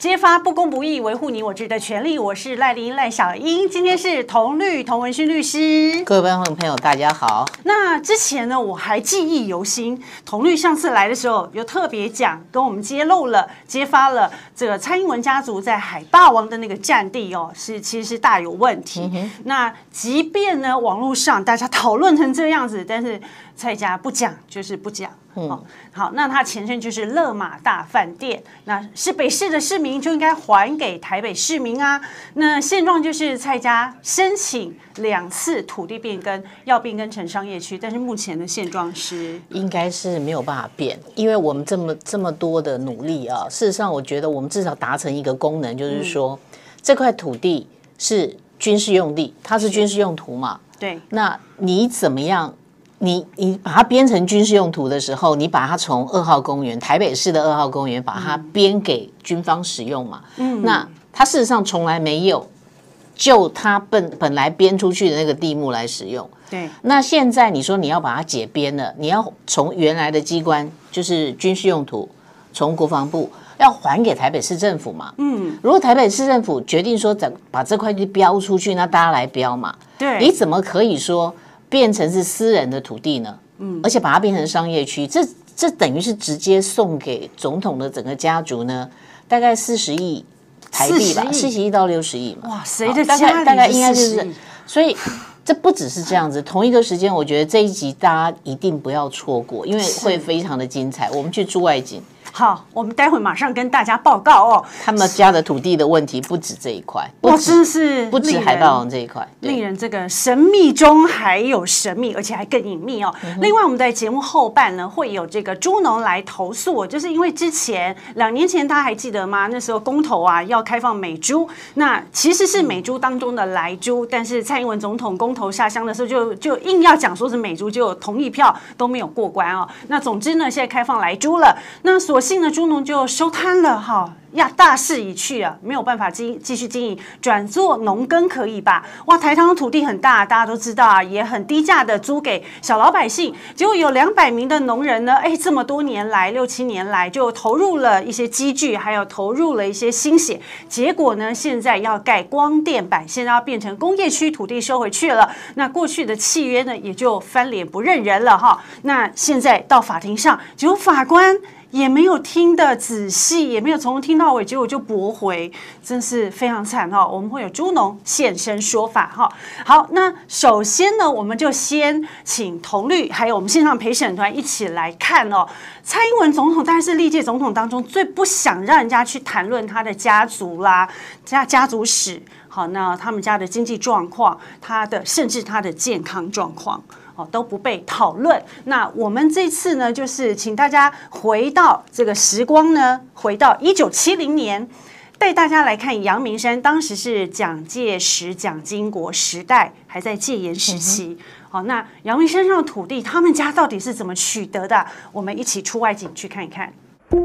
揭发不公不义，维护你我知的权利。我是赖玲赖小英，今天是童文勋律师。 各位观众朋友，大家好。 那之前呢，我还记忆犹新，童律上次来的时候有特别讲，跟我们揭发了这个蔡英文家族在海霸王的那个战地哦，其实是大有问题。那即便呢，网络上大家讨论成这样子，但是蔡家不讲就是不讲。好，那它前身就是乐马大饭店，那是北市的市民就应该还给台北市民啊。那现状就是蔡家申请2次土地变更，要变更成商业区，但是目前的现状是应该是没有办法变，因为我们这么多的努力啊，事实上我觉得我们至少达成一个功能，就是说这块土地是军事用地，它是军事用途嘛。 对， 那你怎么样？你把它编成军事用途的时候，你把它从2号公园，台北市的2号公园，把它编给军方使用嘛。那它事实上从来没有就它本来编出去的那个地目来使用。 对。那现在你说你要把它解编了，你要从原来的机关就是军事用途，从国防部要还给台北市政府嘛。如果台北市政府决定说把这块地标出去，那大家来标嘛。 对。 你怎么可以说变成是私人的土地呢？而且把它变成商业区，这等于是直接送给总统的整个家族呢，大概40亿台币吧，40亿到60亿嘛。 哇，谁的家里大概应该就是，所以这不只是这样子。同一个时间，我觉得这一集大家一定不要错过，因为会非常的精彩。我们去驻外景。 好，我们待会马上跟大家报告哦。 他们家的土地的问题不止这一块， 哇，真的是不止海霸王这一块， 令人这个神秘中还有神秘，而且还更隐秘哦。另外，我们在节目后半呢，会有这个猪农来投诉，就是因为之前2年前大家还记得吗？那时候公投啊要开放美猪，那其实是美猪当中的莱猪，但是蔡英文总统公投下乡的时候就硬要讲说是美猪，就同意票都没有过关哦。那总之呢，现在开放莱猪了，那所幸呢，猪农就收摊了哈。大势已去啊，没有办法继续经营，转做农耕可以吧？哇，台糖的土地很大，大家都知道啊，也很低价的租给小老百姓。结果有200名的农人呢，这么多年来6、7年来就投入了一些积聚，还有投入了一些心血。结果呢，现在要盖光电板，现在要变成工业区，土地收回去了。那过去的契约呢，也就翻脸不认人了哈。那现在到法庭上，结果法官也没有听得仔细，也没有从头听到尾，结果就驳回，真是非常惨哈。我们会有猪农现身说法哈。好，那首先呢，我们就先请童律还有我们线上陪审团一起来看哦。蔡英文总统大概是历届总统当中最不想让人家去谈论他的家族啦、家族史。好，那他们家的经济状况，甚至他的健康状况。都不被讨论。那我们这次呢，就是请大家回到这个时光呢，回到1970年，带大家来看阳明山，当时是蒋介石、蒋经国时代，还在戒严时期。好，那阳明山上的土地，他们家到底是怎么取得的？我们一起出外景去看一看。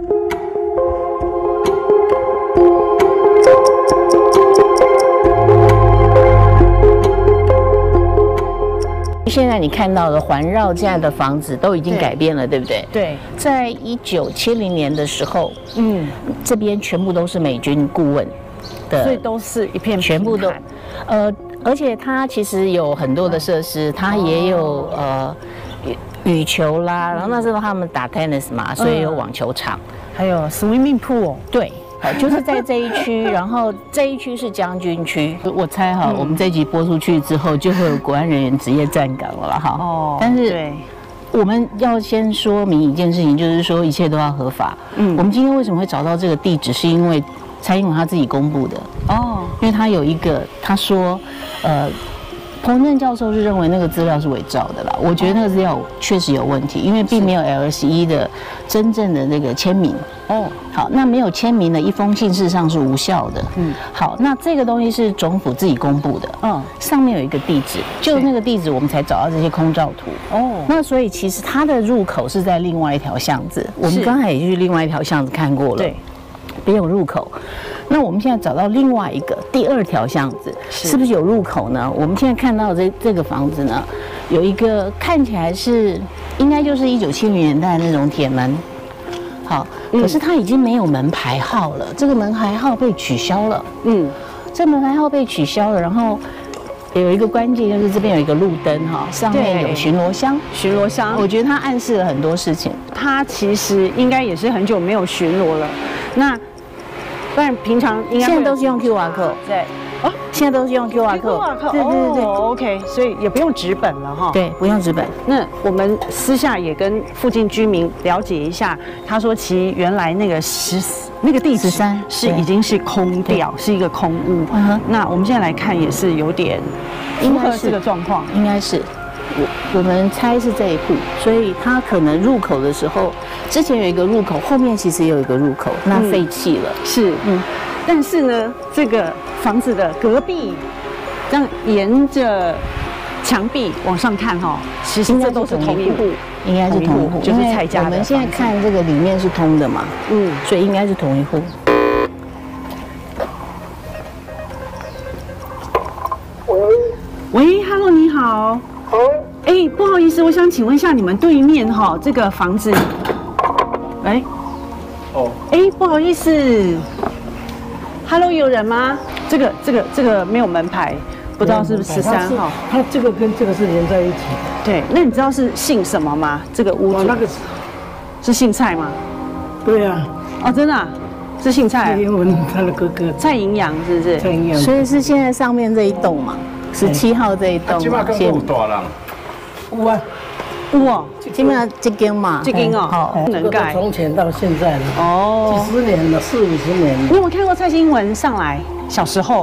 现在你看到的环绕这样的房子都已经改变了，对不对？ 对， 在1970年的时候，这边全部都是美军顾问的， 所以都是一片全部都，而且它其实有很多的设施，它也有羽球啦，然后那时候他们打 tennis 嘛，所以有网球场， 还有 swimming pool， 对。就是在这一区，然后这一区是将军区。我猜哈，我们这一集播出去之后，就会有国安人员职业站岗了哈。哦，但是我们要先说明一件事情，就是说一切都要合法。我们今天为什么会找到这个地址，是因为蔡英文他自己公布的。哦，因为他有一个，他说，彭正教授是认为那个资料是伪造的啦。我觉得那个资料确实有问题，因为并没有 LSE 的真正的那个签名。好，那没有签名的一封信事实上是无效的。好，那这个东西是总府自己公布的。上面有一个地址，就那个地址我们才找到这些空照图。那所以其实它的入口是在另外一条巷子，我们刚才也去另外一条巷子看过了。对。别有入口，那我们现在找到另外一个第2条巷子，是不是有入口呢？我们现在看到这个房子呢，有一个看起来是应该就是1970年代那种铁门， 好，可是它已经没有门牌号了，这个门牌号被取消了。这门牌号被取消了，然后有一个关键就是这边有一个路灯哈，上面有巡逻箱。 巡逻箱， 我觉得它暗示了很多事情。 它其实应该也是很久没有巡逻了。那不然平常应该现在都是用 QR code。 对。 哦，现在都是用 QR code。对。 OK， 所以也不有纸本了哈。 对，不用纸本。 那我们私下也跟附近居民了解一下，他说其实原来那个地址是已经是空掉，是一个空屋。那我们现在来看也是有点符合这个状况， 应该是。我们猜是这一户，所以它可能入口的时候，之前有一个入口，后面其实也有一个入口，那废弃了。 是，但是呢，这个房子的隔壁，这样沿着墙壁往上看哈，其实这都是同一户， 应该是同一户， 就是蔡家的。 我们现在看这个里面是通的嘛，所以应该是同一户。 喂 ，Hello， 你好。不好意思，我想请问一下，你们对面哈这个房子，不好意思 ，Hello， 有人吗？这个没有门牌，不知道是不是13号？ 它这个跟这个是连在一起。 对，那你知道是姓什么吗？这个屋主那个是姓蔡吗？ 对啊。 哦，真的啊，是姓蔡。 蔡英文他的哥哥。 蔡营养是不是？ 蔡营养。 所以是现在上面这一栋嘛，17号这一栋嘛。 有大人。有啊。 哇， 基本上这间嘛， 这间哦， 不能盖。从前到现在了，几十年了，40-50年。 你有没有看过蔡英文上来？小时候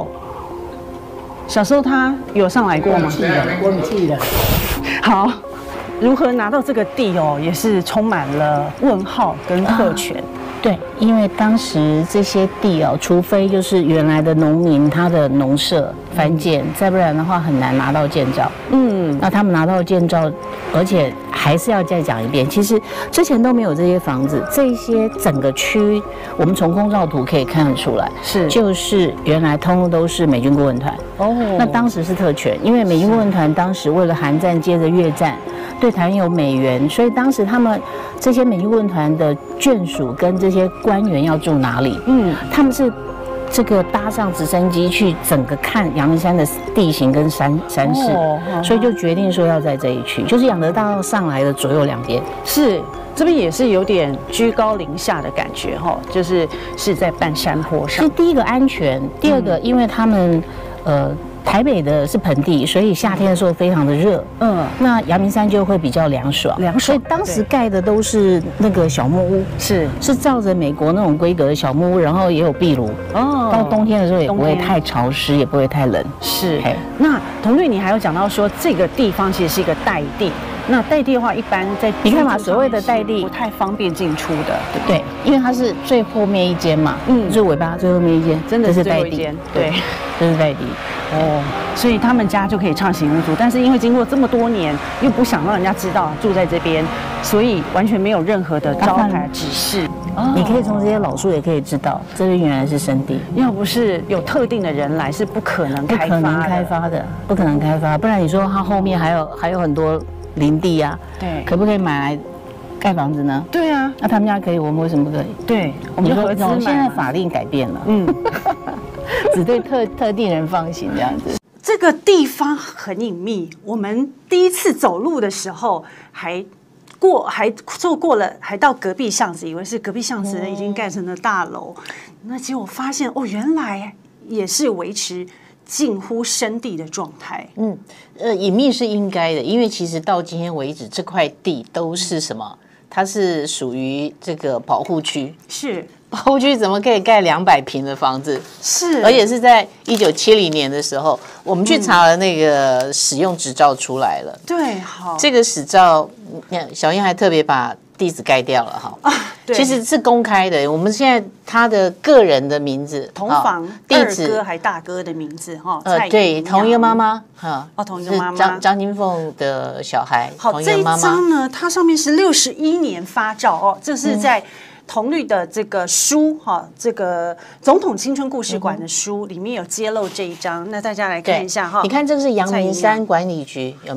他有上来过吗？ 忘记了。 好，如何拿到这个地哦，也是充满了问号跟特权。 对，因为当时这些地哦，除非就是原来的农民他的农舍翻建，再不然的话很难拿到建照。那他们拿到建照，而且还是要再讲一遍，其实之前都没有这些房子，这些整个区我们从空照图可以看得出来，就是原来通通都是美军顾问团。那当时是特权，因为美军顾问团当时为了韩战接着越战，对台湾有美元，所以当时他们这些美军顾问团的眷属跟这些官员要住哪里？他们是这个搭上直升机去整个看阳明山的地形跟山势，所以就决定说要在这一区，就是仰德大道上来的左右两边。 是这边也是有点居高临下的感觉哈，就是在半山坡上。 是第一个安全，第二个因为他们台北的是盆地，所以夏天的时候非常的热。那阳明山就会比较凉爽。所以当时盖的都是那个小木屋，是照着美国那种规格的小木屋，然后也有壁炉。到冬天的时候也不会太潮湿，也不会太冷。 是。那同律，你还有讲到说这个地方其实是一个代地。那代地的话，一般在你看嘛，所谓的代地不太方便进出的，对不对？因为它是最后面一间嘛，就是尾巴最后面一间， 真的是代地，对， 这是代地。 所以他们家就可以畅行无阻，但是因为经过这么多年，又不想让人家知道住在这边，所以完全没有任何的招牌指示。 你可以从这些老树也可以知道，这边原来是生地。 要不是有特定的人来，是不可能开发的， 不可能开发。不然你说它后面还有很多林地啊， 对， 可不可以买来盖房子呢？ 对啊， 那他们家可以，我们为什么不可以？ 对，我们就合资买。 现在法令改变了，只对特定人放行这样子。 这个地方很隐秘，我们第一次走路的时候还错过了，还到隔壁巷子，以为是隔壁巷子已经盖成了大楼，那结果发现原来也是维持近乎生地的状态。 隐秘是应该的，因为其实到今天为止，这块地都是什么？它是属于这个保护区。 是。 保护区怎么可以盖200坪的房子？ 是， 而且是在1970年的时候，我们去查了那个使用执照出来了。 对，好， 这个执照，小英还特别把地址盖掉了哈。对，其实是公开的。我们现在他的个人的名字、 同房地址、二哥还大哥的名字哈。 对，同一个妈妈哈。 同一个妈妈， 张金凤的小孩。 好，这一张呢，它上面是61年发照这是在。同律的这个书这个总统青春故事馆的书里面有揭露这一张，那大家来看一下哈。 你看这个是阳明山管理局有没有？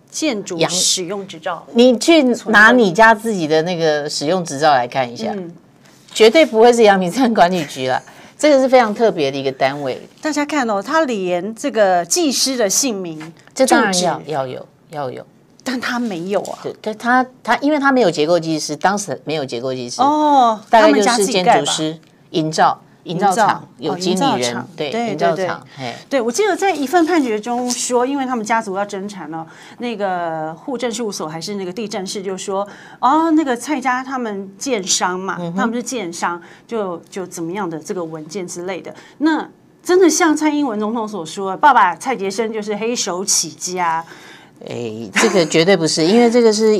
建筑使用执照， 你去拿你家自己的那个使用执照来看一下，绝对不会是阳明山管理局啦。这个是非常特别的一个单位。 大家看哦，他连这个技师的姓名， 这当然要有， 但他没有啊。 对，他因为他没有结构技师，当时没有结构技师哦， 大概就是建筑师、营造厂有经理人，对，营造厂。 对，我记得在一份判决中说，因为他们家族要争产了，那个户政事务所还是那个地政士就说，哦，那个蔡家他们建商嘛，他们是建商，就怎么样的这个文件之类的。那真的像蔡英文总统所说，爸爸蔡杰生就是黑手起家。 这个绝对不是，因为这个是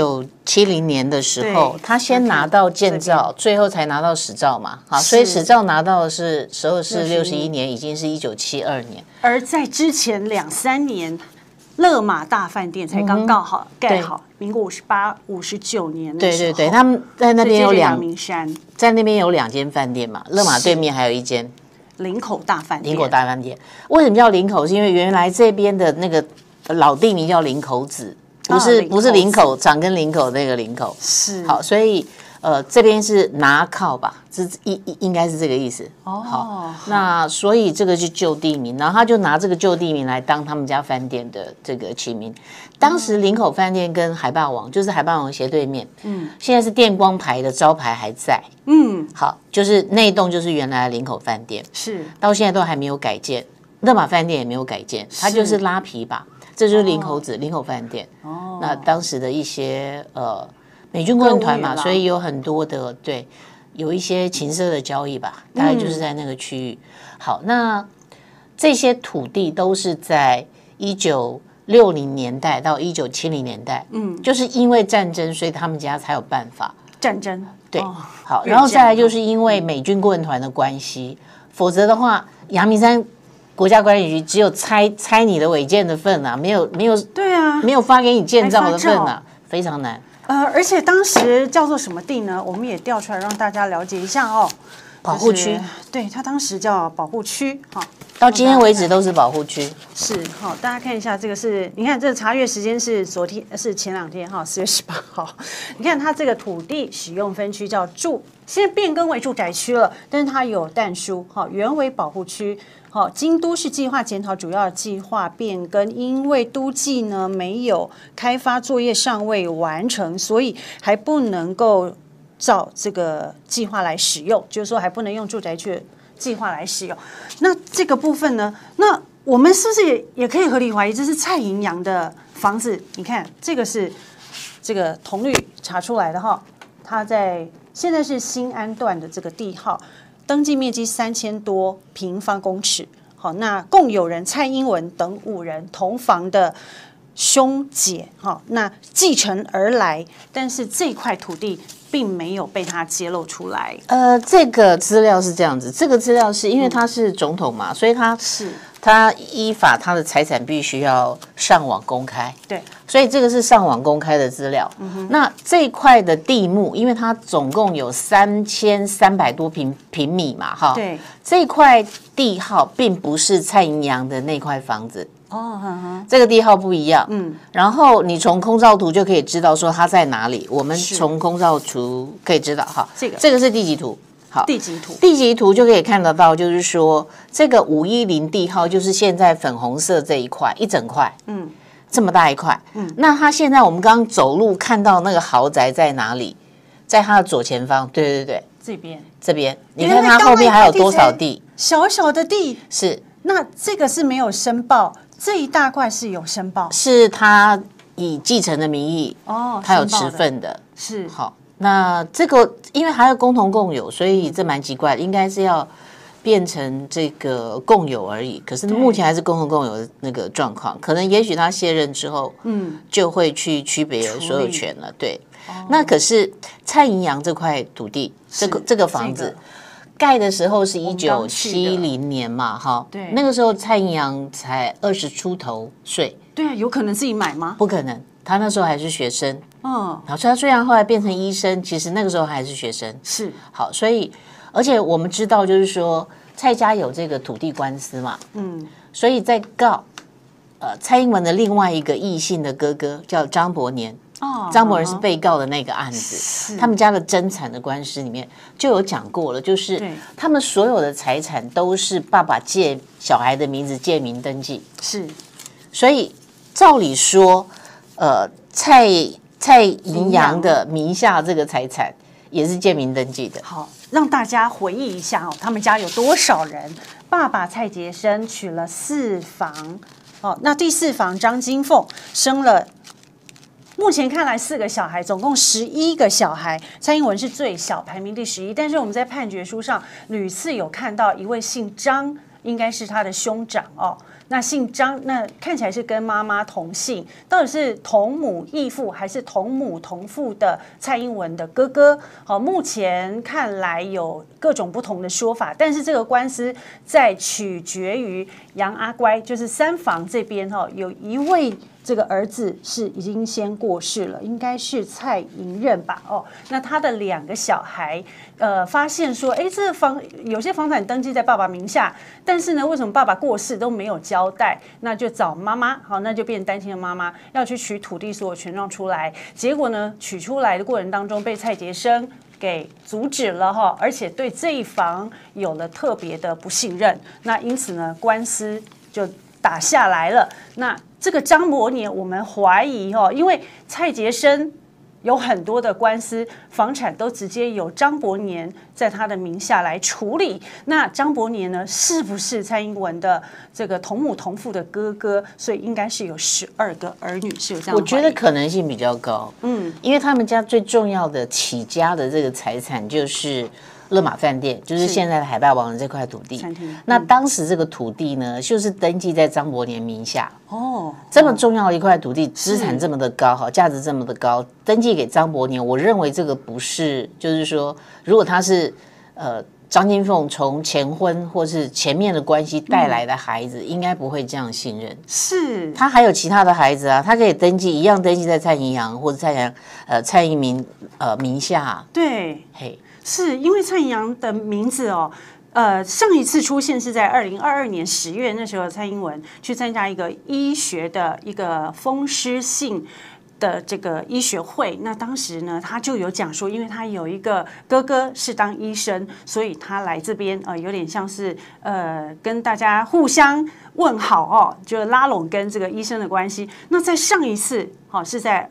1970年的时候，他先拿到建照，最后才拿到使照嘛。好，所以使照拿到的时候是61年，已经是1972年。 而在之前2、3年，乐马大饭店才刚盖好，民国58、59年的时候。 对，他们在那边有阳明山， 在那边有2间饭店嘛，乐马对面还有1间林口大饭店。 林口大饭店为什么叫林口？是因为原来这边的那个老地名叫林口子，不是林口长跟林口那个林口。 是好，所以这边是拿靠吧，应该是这个意思。好，那所以这个是旧地名，然后他就拿这个旧地名来当他们家饭店的这个起名。当时林口饭店跟海霸王就是海霸王斜对面，现在是电光牌的招牌还在，好，就是那一栋就是原来的林口饭店， 是到现在都还没有改建，乐马饭店也没有改建，它就是拉皮吧。这就是林口饭店。那当时的一些美军顾问团嘛，所以有很多的有一些情色的交易吧，大概就是在那个区域。好，那这些土地都是在1960年代到1970年代，就是因为战争，所以他们家才有办法战争。 对，好，然后再来就是因为美军顾问团的关系，否则的话，阳明山国家管理局只有拆你的违建的份啊，没有对啊， 没有发给你建造的份啊，非常难。 而且当时叫做什么地呢？我们也调出来让大家了解一下哦。 保护区， 对，它当时叫保护区，好， 到今天为止都是保护区。 是，好，大家看一下，这个是，你看这个查阅时间是前2天哈，4月18号。你看它这个土地使用分区叫现在变更为住宅区了，但是它有但书，好，原为保护区。好，经都市计划检讨主要计划变更，因为都计呢没有开发作业尚未完成，所以还不能够照这个计划来使用，就是说还不能用住宅区的计划来使用。那这个部分呢，那我们是不是也可以合理怀疑这是蔡银阳的房子？你看这个是这个同律查出来的哈，他现在是新安段的这个地号。登记面积3000多平方公尺，好，那共有人蔡英文等5人同房的兄姐，好，那继承而来，但是这块土地并没有被他揭露出来。 这个资料是这样子，这个资料是因为他是总统嘛，所以他依法他的财产必须要上网公开， 对， 所以这个是上网公开的资料。那这一块的地目，因为它总共有3300多平米嘛，哈， 对， 这块地号并不是蔡银阳的那块房子。这个地号不一样，然后你从空照图就可以知道说它在哪里。我们从空照图可以知道，哈，这个是地籍图。好，地籍图就可以看得到，就是说这个510地号就是现在粉红色这一块，一整块，这么大一块，那它现在我们刚刚走路看到那个豪宅在哪里？在它的左前方，对，这边，你看它后面还有多少地？ 小小的地是， 那这个是没有申报，这一大块是有申报， 是他以继承的名义，他有持份的， 是好。那这个因为还要共同共有，所以这蛮奇怪的，应该是要变成这个共有而已。可是目前还是共同共有的那个状况，可能也许他卸任之后，就会去区别所有权了。对，那可是蔡银阳这块土地，这个房子盖的时候是1970年嘛，哈，对，那个时候蔡银阳才20出头岁， 对啊，有可能自己买吗？ 不可能。他那时候还是学生，好，所以他虽然后来变成医生，其实那个时候还是学生， 是好，所以而且我们知道，就是说蔡家有这个土地官司嘛，所以在告蔡英文的另外一个异姓的哥哥叫张伯年。张伯仁是被告的那个案子，他们家的争产的官司里面就有讲过了，就是他们所有的财产都是爸爸借小孩的名字借名登记， 是， 所以照理说，蔡银阳的名下这个财产也是借名登记的。 好，让大家回忆一下他们家有多少人？爸爸蔡杰生娶了4房，那第4房张金凤生了。目前看来4个小孩，总共11个小孩，蔡英文是最小，排名第11。但是我们在判决书上屡次有看到一位姓张，应该是他的兄长那姓张，那看起来是跟妈妈同姓，到底是同母异父还是同母同父的蔡英文的哥哥？目前看来有各种不同的说法，但是这个官司在取决于杨阿乖，就是3房这边有一位。这个儿子是已经先过世了，应该是蔡银任吧？那他的2个小孩，发现说，这有些房产登记在爸爸名下，但是呢，为什么爸爸过世都没有交代？那就找妈妈，那就变单亲的妈妈要去取土地所有权状出来，结果呢，取出来的过程当中被蔡杰生给阻止了而且对这一房有了特别的不信任，那因此呢，官司就打下来了。那这个张伯年，我们怀疑因为蔡杰生有很多的官司，房产都直接由张伯年在他的名下来处理。那张伯年呢，是不是蔡英文的这个同母同父的哥哥？所以应该是有12个儿女，是有这样。 我觉得可能性比较高，因为他们家最重要的起家的这个财产就是乐马饭店，就是现在的海霸王的这块土地。那当时这个土地呢，就是登记在张伯年名下。这么重要的一块土地，资产这么的高，价值这么的高，登记给张伯年，我认为这个不是，就是说，如果他是张金凤从前婚或是前面的关系带来的孩子，应该不会这样信任。 是， 他还有其他的孩子啊，他可以登记一样登记在蔡银阳或者蔡英明名下。 对，是因为蔡银阳的名字上一次出现是在2022年10月，那时候蔡英文去参加一个医学的一个风湿性的这个医学会，那当时呢，他就有讲说，因为他有一个哥哥是当医生，所以他来这边有点像是跟大家互相问好就拉拢跟这个医生的关系。那在上一次是在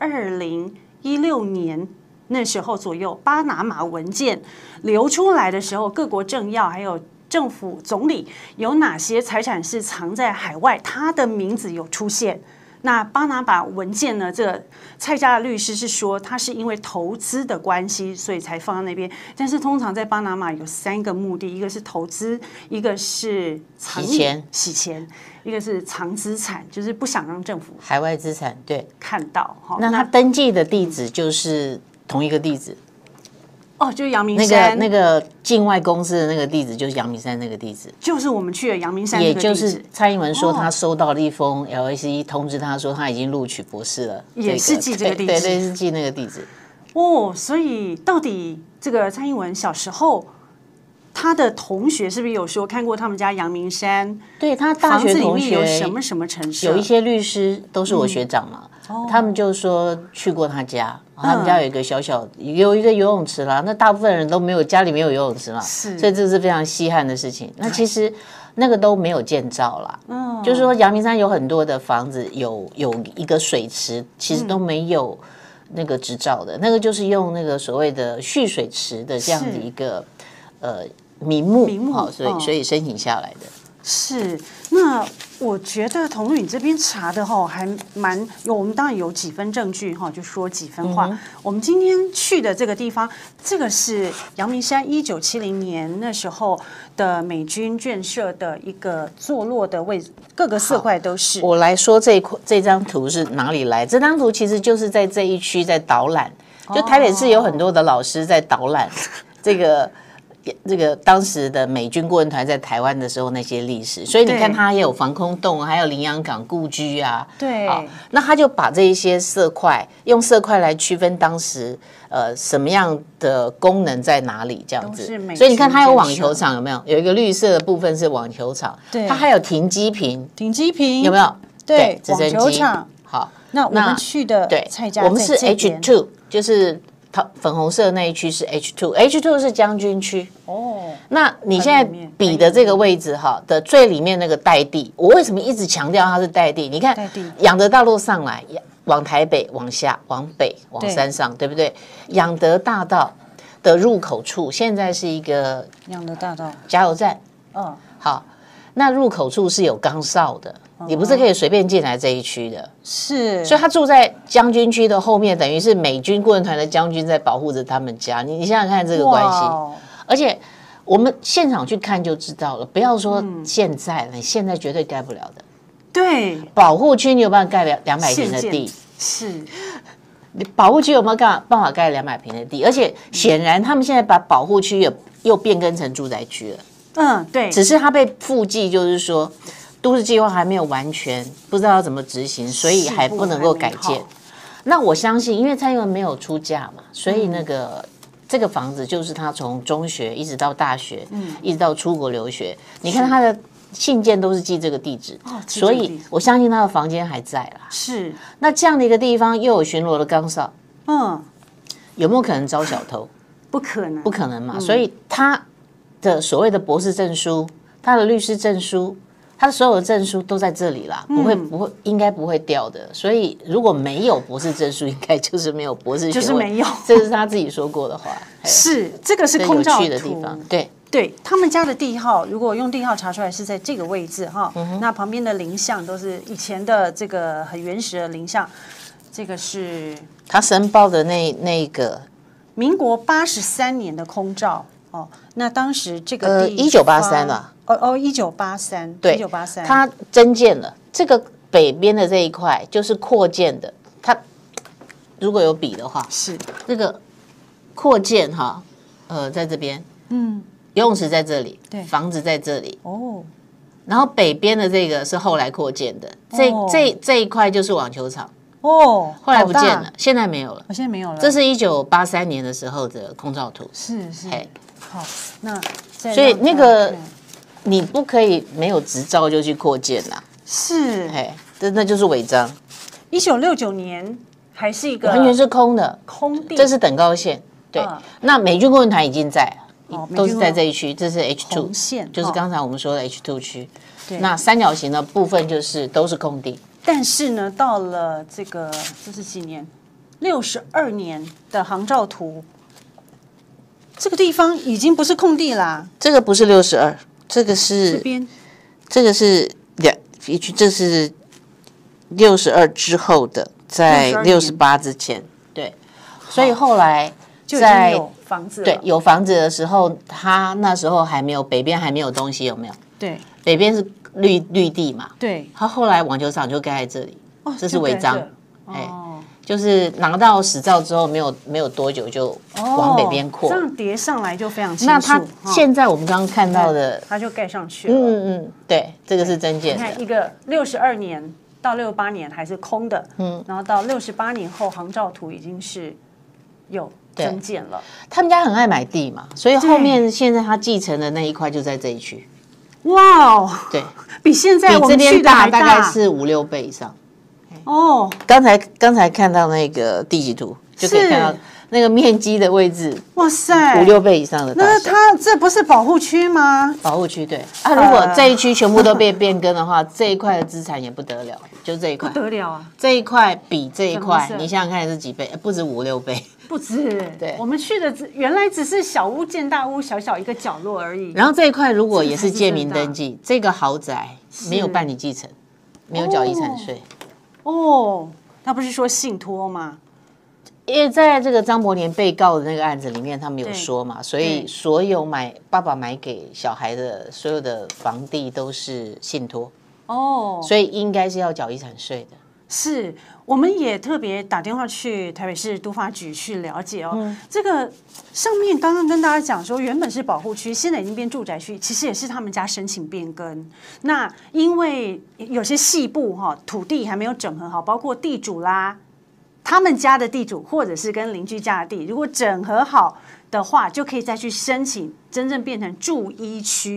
2016年。那时候左右，巴拿马文件流出来的时候，各国政要还有政府总理有哪些财产是藏在海外，他的名字有出现。那巴拿马文件呢？这个蔡家的律师是说，他是因为投资的关系，所以才放在那边。但是通常在巴拿马有3个目的，一个是投资，一个是洗钱，一个是藏资产，就是不想让政府海外资产对看到。 那他登记的地址就是同一个地址。 就是阳明山那个境外公司的那个地址，就是阳明山那个地址， 就是我们去的阳明山那个地址。 也就是蔡英文说他收到了一封 LAC 通知他说他已经录取博士了， 也是寄这个地址， 对，是寄那个地址。 所以到底这个蔡英文小时候，他的同学是不是有说看过他们家阳明山？ 对，他大学同学有什么城市？ 有一些律师都是我学长嘛，他们就说去过他家。他们家有一个有一个游泳池啦，那大部分人都没有，家里没有游泳池啦，所以这是非常稀罕的事情。那其实那个都没有建造啦，就是说阳明山有很多的房子有一个水池，其实都没有那个执照的，那个就是用那个所谓的蓄水池的这样的一个名目，所以申请下来的。 是，那我觉得童律你这边查的还蛮有，我们当然有几分证据就说几分话。我们今天去的这个地方，这个是阳明山1970年那时候的美军眷舍的一个坐落的位置，各个色块都是。 我来说这张图是哪里来？这张图其实就是在这一区在导览，就台北市有很多的老师在导览这个当时的美军顾问团在台湾的时候那些历史，所以你看它也有防空洞，还有林洋港故居啊。 对， 那他就把这一些色块用色块来区分当时什么样的功能在哪里这样子。所以你看它有网球场有没有？有一个绿色的部分是网球场，它还有停机坪， 有没有？ 对， 直升机网球场。 好， 那我们去的蔡家， 我们是 H2， 就是粉红色那一区是 H2 是将军区。哦，那你现在比的这个位置哈的最里面那个带地，我为什么一直强调它是带地？你看，仰德大路上来，往台北、往下、往北、往山上，对不对？仰德大道的入口处现在是一个仰德大道加油站。嗯，好，那入口处是有岗哨的。你不是可以随便进来这一区的， 是， 所以他住在将军区的后面，等于是美军顾问团的将军在保护着他们家。你想想看这个关系，而且我们现场去看就知道了。不要说现在了，你现在绝对盖不了的。 对， 保护区你有办法盖200平的地？ 是， 你保护区有没有办法盖200平的地？而且显然他们现在把保护区又变更成住宅区了。 嗯，对， 只是它被附记，就是说。都市计划还没有完全，不知道要怎么执行，所以还不能够改建。那我相信，因为蔡英文没有出嫁嘛，所以这个房子就是他从中学一直到大学，一直到出国留学。你看他的信件都是寄这个地址，所以我相信他的房间还在啦。 是， 那这样的一个地方又有巡逻的岗哨，有没有可能招小偷？ 不可能， 不可能嘛。所以他的所谓的博士证书，他的律师证书。他的所有的证书都在这里啦，不会，应该不会掉的。所以如果没有博士证书，应该就是没有博士学位， 就是没有。 这是他自己说过的话。 是，这个是空照图的地方。 对，他们家的地号，如果用地号查出来是在这个位置哈，那旁边的林相都是以前的这个很原始的林相。这个是他申报的那个民国83年的空照哦。那当时这个 1983了。 1983， 对 ，1983， 它增建了这个北边的这一块，就是扩建的。它如果有比的话， 是这个扩建哈，在这边，游泳池在这里， 对， 房子在这里，哦，然后北边的这个是后来扩建的，这一块就是网球场， 哦， 后来不见了，现在没有了， 现在没有了。 这是1983年的时候的空照图， 是，好，那所以那个。你不可以没有执照就去扩建啦， 是， 那就是违章。 1969年还是一个完全是空的空地， 这是等高线。对，那美军顾问团已经在，都是在这一区，这是 H2 线， 就是刚才我们说的 H2 区。那三角形的部分都是空地。 但是呢，到了这是几年？62年的航照图，这个地方已经不是空地啦。 这个不是62。这个是这边， 这个是这是62之后的，在68之前，对，所以后来在有房子， 对，有房子的时候，他那时候还没有北边还没有东西，有没有？ 对， 北边是绿地嘛， 对， 他后来网球场就盖在这里，这是违章，就是拿到执照之后，没有多久就往北边扩， 这样叠上来就非常清楚。 那它现在我们刚刚看到的， 它就盖上去了。 对，这个是增建的。 你看，一个62年到68年还是空的，然后到68年后，航照图已经是有增建了。 他们家很爱买地嘛，所以后面现在他继承的那一块就在这一区。 哇哦， 对， 比现在我们去的还大概是5-6倍以上。 哦， 刚才看到那个地籍图，就可以看到那个面积的位置， 哇塞 ，5-6倍以上的大小。 那它这不是保护区吗？ 保护区对啊，如果这一区全部都被变更的话，这一块的资产也不得了，就这一块不得了啊！ 这一块比这一块，你想想看是几倍？不止5-6倍， 不止。 对， 我们去的原来只是小屋建大屋，小一个角落而已。 然后这一块如果也是借名登记，这个豪宅没有办理继承，没有缴遗产税。 哦，他不是说信托吗？ 因为在这个张伯年被告的那个案子里面，他们有说嘛，所以所有爸爸买给小孩的所有的房地都是信托哦，所以应该是要缴遗产税的。 是，我们也特别打电话去台北市都发局去了解哦。这个上面刚刚跟大家讲说，原本是保护区，现在已经变住宅区，其实也是他们家申请变更。那因为有些细部土地还没有整合好，包括地主啦，他们家的地主或者是跟邻居家的地，如果整合好的话，就可以再去申请真正变成住一区。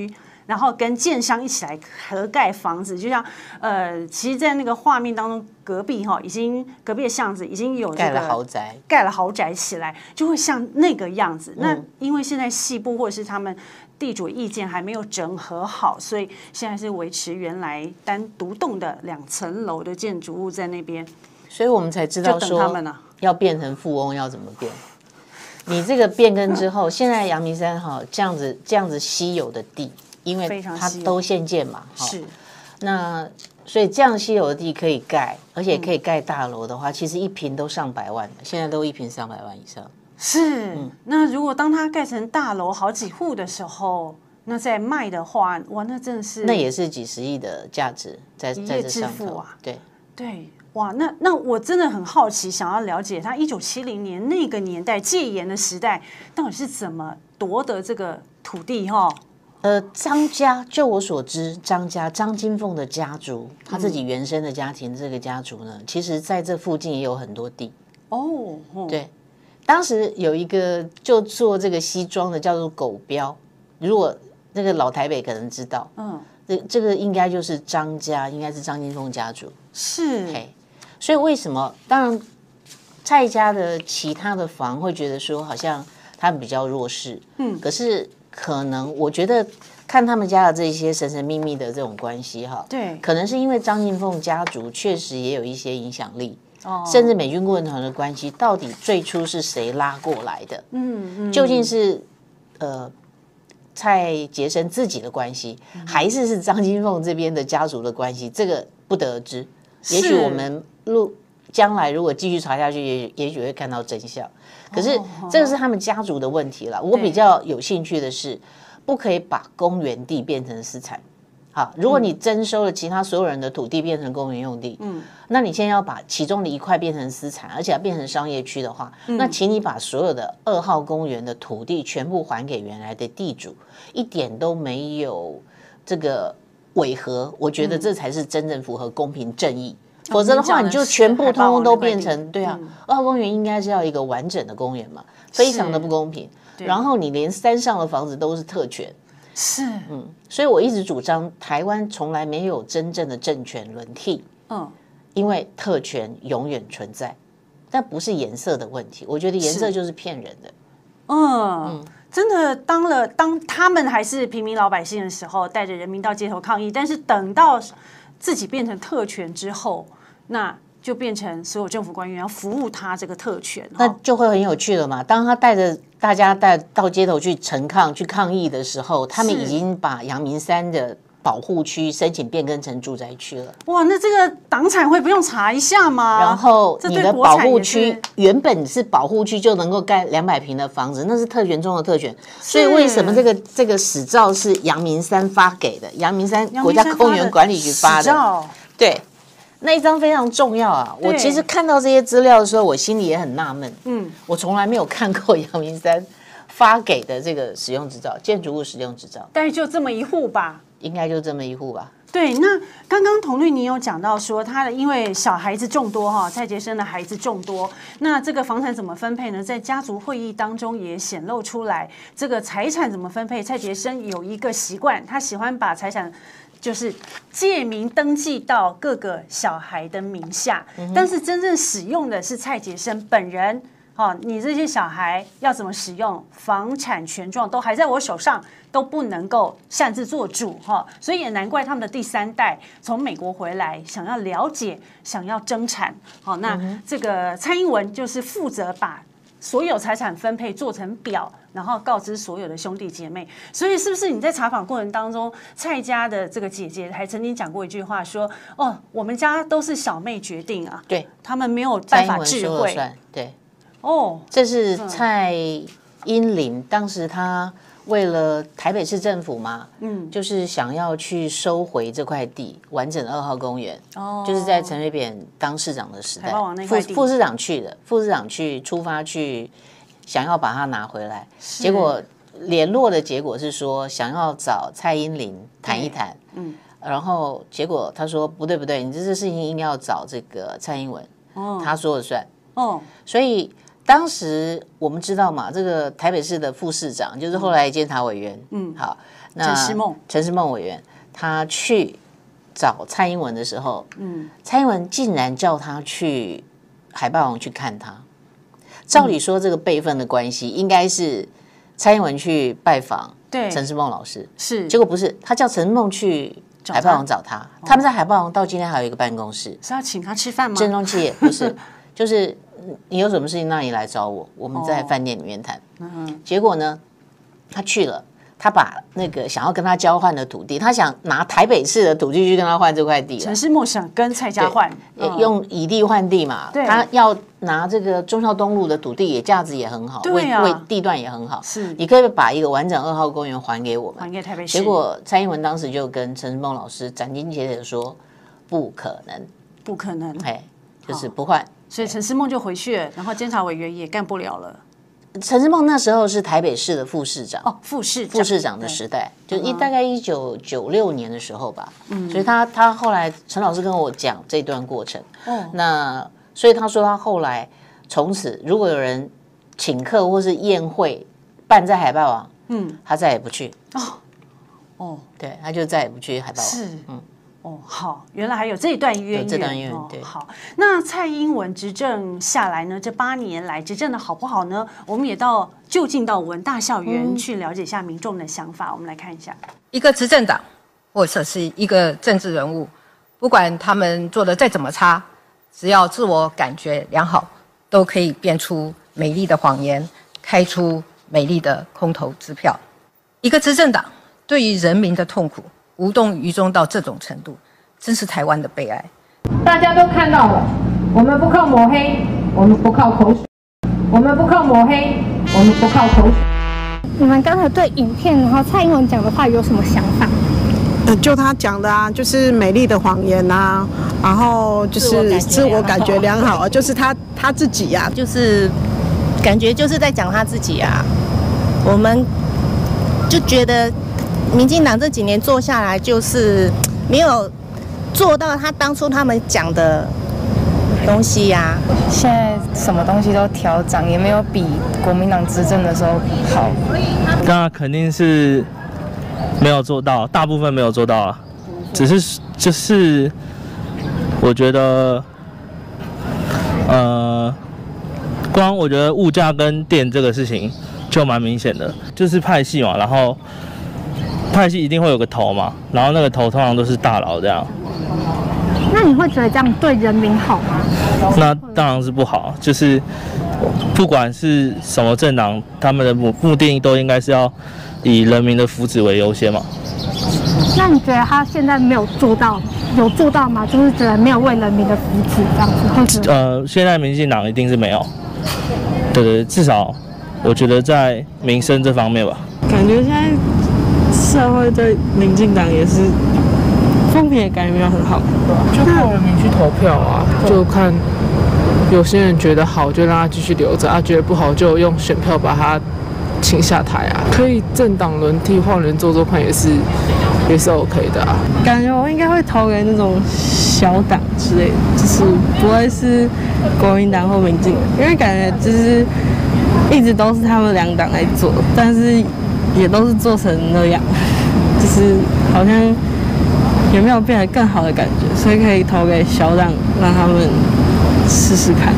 然后跟建商一起来合盖房子，就像其实，在那个画面当中，隔壁的巷子已经有盖了豪宅起来，就会像那个样子。那因为现在细部或者是他们地主意见还没有整合好，所以现在是维持原来单独栋的2层楼的建筑物在那边， 所以我们才知道说要变成富翁要怎么变。你这个变更之后，现在阳明山这样子稀有的地，因为它都限建嘛， 是那所以这样稀有的地可以盖，而且可以盖大楼的话，其实1坪都上百万，现在都1坪300万以上。 是，那如果当它盖成大楼好几户的时候，那再卖的话，哇，那真的是那也是几十亿的价值在这上头啊。 对， 哇，那我真的很好奇，想要了解他1970年那个年代戒严的时代，到底是怎么夺得这个土地哈？ 张家，就我所知，张金凤的家族，他自己原生的家庭，这个家族呢，其实在这附近也有很多地哦。对，当时有一个就做这个西装的，叫做狗标，如果那个老台北可能知道，这个应该就是张家，应该是张金凤家族。 是， 所以为什么？当然，蔡家的其他的房会觉得说，好像他们比较弱势，可是可能我觉得看他们家的这些神神秘秘的这种关系哈， 对， 可能是因为张金凤家族确实也有一些影响力，甚至美军顾问团的关系，到底最初是谁拉过来的？究竟是蔡杰生自己的关系，还是张金凤这边的家族的关系？这个不得而知。也许我们将来如果继续查下去，也许会看到真相。可是这个是他们家族的问题了。我比较有兴趣的是，不可以把公园地变成私产。好，如果你征收了其他所有人的土地变成公园用地，那你现在要把其中的一块变成私产，而且要变成商业区的话，那请你把所有的2号公园的土地全部还给原来的地主，一点都没有这个违和。我觉得这才是真正符合公平正义。否则的话，你就全部通通都变成对啊，2号公园应该是要一个完整的公园嘛，非常的不公平。然后你连山上的房子都是特权。 是， 所以我一直主张台湾从来没有真正的政权轮替，因为特权永远存在，但不是颜色的问题，我觉得颜色就是骗人的。 真的当他们还是平民老百姓的时候，带着人民到街头抗议，但是等到自己变成特权之后，那就变成所有政府官员要服务他这个特权， 那就会很有趣了嘛。当他带着大家到街头去陈抗、去抗议的时候，他们已经把阳明山的保护区申请变更成住宅区了。 哇，那这个党产会不用查一下吗？ 然后你的保护区原本是保护区就能够盖200坪的房子，那是特权中的特权。所以为什么这个史照是阳明山发给的？阳明山国家公园管理局发的。对。那一张非常重要啊！我其实看到这些资料的时候，我心里也很纳闷。我从来没有看过阳明山发给的这个使用执照，建筑物使用执照。 但是就这么一户吧？ 应该就这么一户吧。 对，那刚刚童律你有讲到说，他因为小孩子众多哈，蔡杰生的孩子众多，那这个房产怎么分配呢？在家族会议当中也显露出来，这个财产怎么分配？蔡杰生有一个习惯，他喜欢把财产就是借名登记到各个小孩的名下，但是真正使用的是蔡杰生本人。你这些小孩要怎么使用，房产权状都还在我手上，都不能够擅自做主所以也难怪他们的第3代从美国回来，想要了解，想要争产。那这个蔡英文就是负责把所有财产分配做成表，然后告知所有的兄弟姐妹。所以是不是你在查访过程当中，蔡家的这个姐姐还曾经讲过一句话说：“哦，我们家都是小妹决定啊， 对他们没有办法智慧。” 对，这是蔡英林当时他为了台北市政府嘛，就是想要去收回这块地，完整的2号公园，就是在陈水扁当市长的时代，副市长去的，副市长去出发去想要把它拿回来，结果联络的结果是说想要找蔡英林谈一谈，然后结果他说不对，你这事情应该要找这个蔡英文，他说了算，所以当时我们知道嘛，这个台北市的副市长就是后来监察委员，好，那陈时梦委员，他去找蔡英文的时候，蔡英文竟然叫他去海霸王去看他。照理说，这个辈分的关系应该是蔡英文去拜访陈时梦老师， 是， 结果不是，他叫陈时梦去海霸王找他。他们在海霸王到今天还有一个办公室， 是要请他吃饭吗？郑中企业不是，就是你有什么事情，那你来找我，我们在饭店里面谈。结果呢，他去了。他把那个想要跟他交换的土地，他想拿台北市的土地去跟他换这块地。 陈时梦想跟蔡家换， 用以地换地嘛。他要拿这个忠孝东路的土地，也价值也很好，为地段也很好。 是， 你可以把一个完整2号公园还给我们， 还给台北市。 结果蔡英文当时就跟陈时梦老师斩钉截铁的说，不可能， 不可能， 就是不换。 所以陈时梦就回去了，然后监察委员也干不了了。 陈时梦那时候是台北市的副市长副市长的时代，就大概1996年的时候吧。所以他后来陈老师跟我讲这段过程。那所以他说他后来从此如果有人请客或是宴会办在海霸王，他再也不去。对，他就再也不去海霸王。 是，好，原来还有这一段渊源。 这段渊源，对。 好，那蔡英文执政下来呢，这8年来执政的好不好呢？我们也就近到文大校园去了解一下民众的想法。我们来看一下， 一个执政党或者是一个政治人物，不管他们做的再怎么差，只要自我感觉良好，都可以编出美丽的谎言，开出美丽的空头支票。一个执政党对于人民的痛苦无动于衷到这种程度，真是台湾的悲哀。 大家都看到了，我们不靠抹黑，我们不靠口水，我们不靠抹黑，我们不靠口水。 你们刚才对影片，然后蔡英文讲的话有什么想法？ 就他讲的啊，就是美丽的谎言啊，然后就是自我感觉良好，就是他自己呀， 就是感觉就是在讲他自己啊。我们就觉得民进党这几年做下来，就是没有做到他当初他们讲的东西呀。 现在什么东西都调涨，也没有比国民党执政的时候好。 那肯定是没有做到，大部分没有做到啊。只是就是我觉得，光我觉得物价跟电这个事情就蛮明显的，就是派系嘛，然后派系一定会有个头嘛，然后那个头通常都是大佬这样。 那你会觉得这样对人民好吗？ 那当然是不好，就是不管是什么政党，他们的目的都应该是要以人民的福祉为优先嘛。 那你觉得他现在没有做到，有做到吗？就是觉得没有为人民的福祉这样子，或者现在民进党一定是没有，对，至少我觉得在民生这方面吧。 感觉现在社会对民进党也是风评也感觉没有很好， 就靠人民去投票啊，就看有些人觉得好就让他继续留着，觉得不好就用选票把他请下台啊。可以政党轮替换人做做看也是 OK 的啊。 感觉我应该会投给那种小党之类的，就是不会是国民党或民进党，因为感觉就是一直都是他们2党来做，但是也都是做成那样，就是好像也没有变得更好的感觉，所以可以投给小党，让他们试试看。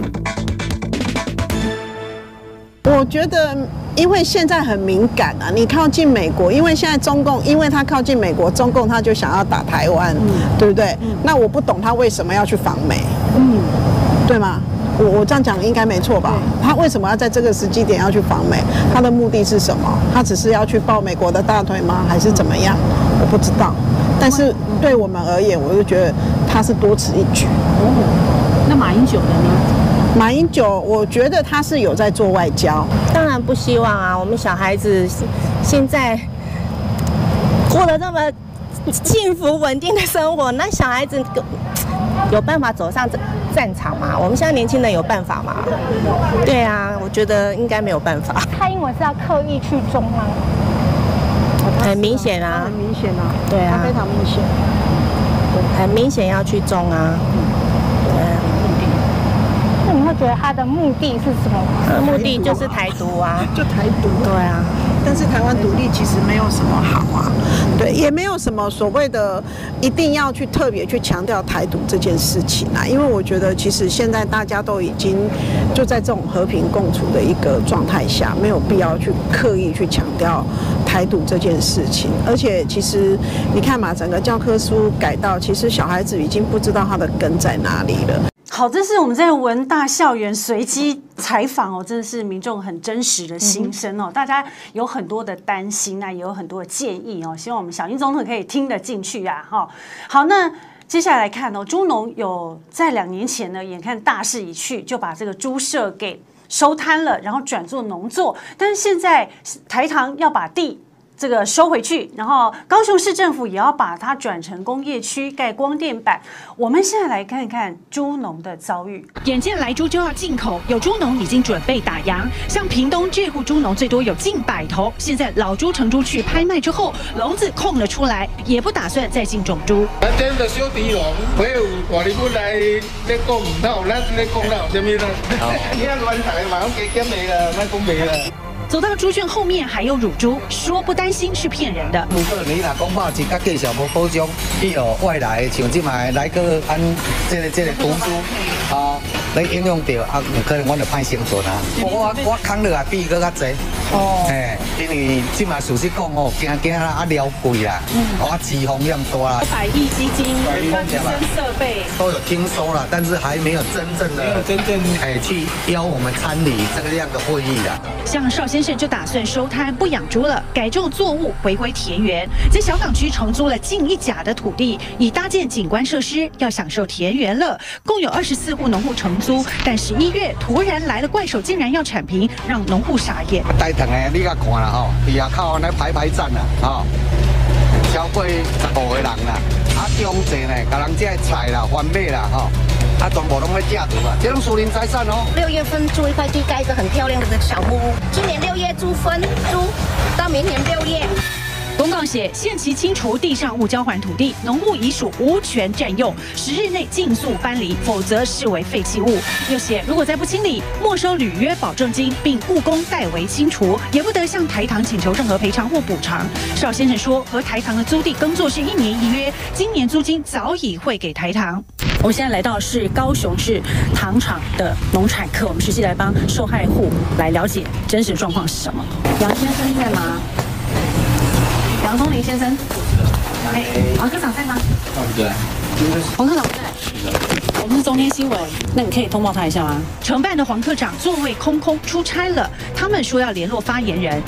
我觉得，因为现在很敏感啊，你靠近美国，因为现在中共，因为他靠近美国，中共他就想要打台湾，对不对？那我不懂他为什么要去访美，对吗？我这样讲应该没错吧？他为什么要在这个时机点要去访美？他的目的是什么？他只是要去抱美国的大腿吗？还是怎么样？我不知道。但是对我们而言，我就觉得他是多此一举。 那马英九的呢？ 马英九，我觉得他是有在做外交。 当然不希望啊，我们小孩子现在过得这么幸福稳定的生活，那小孩子有办法走上战场吗？我们现在年轻人有办法吗？对啊，我觉得应该没有办法。 蔡英文是要刻意去中吗？ 很明显啊， 很明显啊， 对啊， 非常明显， 很明显要去中啊。 那你会会觉得他的目的是什么？ 目的就是台独啊， 就台独。 对啊。 但是台湾独立其实没有什么好啊，对，也没有什么所谓的一定要去特别去强调台独这件事情啊，因为我觉得其实现在大家都已经就在这种和平共处的一个状态下，没有必要去刻意去强调台独这件事情。而且其实你看嘛，整个教科书改到，其实小孩子已经不知道他的根在哪里了。 好，这是我们在文大校园随机采访哦，真的是民众很真实的心声哦。大家有很多的担心啊，也有很多的建议哦，希望我们小英总统可以听得进去啊。哈，好，那接下来看哦，猪农有在2年前呢，眼看大势已去，就把这个猪舍给收摊了，然后转做农作，但是现在台糖要把地这个收回去，然后高雄市政府也要把它转成工业区盖光电板。我们现在来看看猪农的遭遇。 眼见来猪就要进口，有猪农已经准备打烊。像屏东这户猪农最多有近100头，现在老猪成猪去拍卖之后，笼子空了出来，也不打算再进种猪。 咱这就小猪笼，没有大日本来咧讲唔透，咱咧讲啦，什么啦？你看乱大嘛，我加减你啦，莫讲别啦。 走到猪圈后面还有乳猪，说不担心是骗人的。 如果你若讲肉质甲介绍无保障，以后外来像即卖来个按这个毒株啊，你影响到啊，有可能我就歹生存啊。我扛落来比佮较济。哦。嘿，因为即卖事实讲哦，惊啊撩贵啦，啊脂肪量大啦。 100亿基金、人工智能设备都有听说了，但是还没有真正去邀我们参与这个样的会议啦。 像邵先生就打算收摊不养猪了，改种作物，回归田园。在小港区承租了近1甲的土地，以搭建景观设施，要享受田园了。共有24户农户承租，但11月突然来了怪手，竟然要铲平，让农户傻眼。 台糖的你甲看啦吼，地下口那排站啦，吼，超过15个人啦，啊中济呢，甲人这菜啦、番麦啦，吼。啊，全部拢在架土啊，这种属灵财产哦。6月份租一块地，盖一个很漂亮的小木屋。今年6月租到明年6月。 公告写，限期清除地上物交还土地，农户已属无权占用，10日内尽速搬离，否则视为废弃物。又写，如果再不清理，没收履约保证金，并雇工代为清除，也不得向台糖请求任何赔偿或补偿。邵先生说，和台糖的租地耕作是1年1约，今年租金早已汇给台糖。我们现在来到是高雄市糖厂的农产课，我们实际来帮受害户来了解真实状况是什么。杨先生在吗？杨宗林先生，哎，黄科长在吗？ 对。 黄科长不在。我们是中天新闻，那你可以通报他一下吗？承办的黄科长座位空空，出差了。他们说要联络发言人。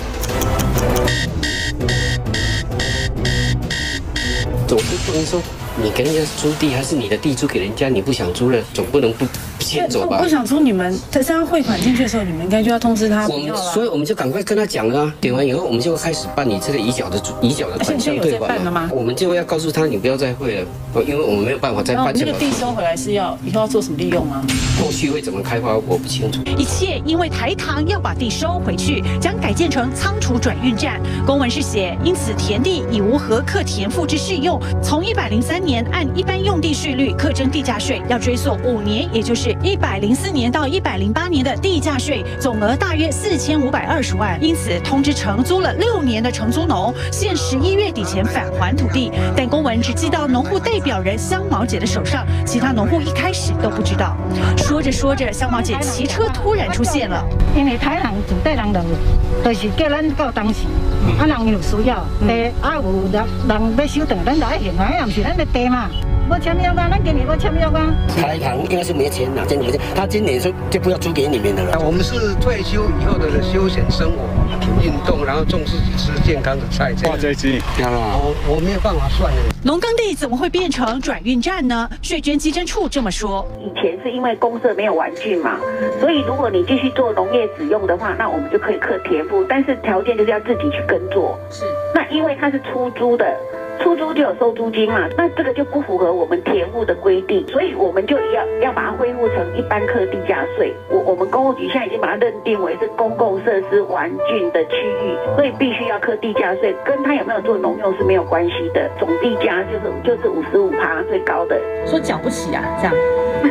总是不能说你跟人家租地，还是你的地租给人家，你不想租了，总不能不先走吧？ 我想说，你们在这样汇款进去的时候，你们应该就要通知他不要了。 所以我们就赶快跟他讲了啊。点完以后，我们就开始办理这个移缴的款项退款了吗？我们就要告诉他，你不要再汇了，因为我们没有办法再办。 那个地收回来是要以后要做什么利用吗？ 后续会怎么开发，我不清楚。 一切因为台糖要把地收回去，将改建成仓储转运站。公文是写，因此田地已无合课田赋之适用，从103年按一般用地税率课征地价税，要追溯5年，也就是104年到108年的地价税，总额大约4520万。因此通知承租了6年的承租农，限11月底前返还土地，但公文只寄到农户代表人香毛姐的手上，其他农户一开始都不知道。说着说着，香毛姐骑车突然出现了。 因为台糖自带人就是叫咱到当时，啊人有需要，啊有人要收等，咱就爱现还，也不是咱的地嘛。我签约啊，咱今年我签约啊。 台糖应该是没钱了，今年他今年说就不要租给你们的了。 我们是退休以后的休闲生活、运动，然后重视吃健康的菜。 哇，这集，我没有办法算的。 农耕地怎么会变成转运站呢？税捐稽征处这么说： 以前是因为公社没有完竣嘛，所以如果你继续做农业使用的话，那我们就可以课田赋，但是条件就是要自己去耕作。是，那因为它是出租的。出租就有收租金嘛，那这个就不符合我们田务的规定，所以我们就要把它恢复成一般课地价税。我们公务局现在已经把它认定为是公共设施完竣的区域，所以必须要课地价税，跟它有没有做农用是没有关系的。总地价就是55%最高的。 说缴不起啊，这样？ 不是，他们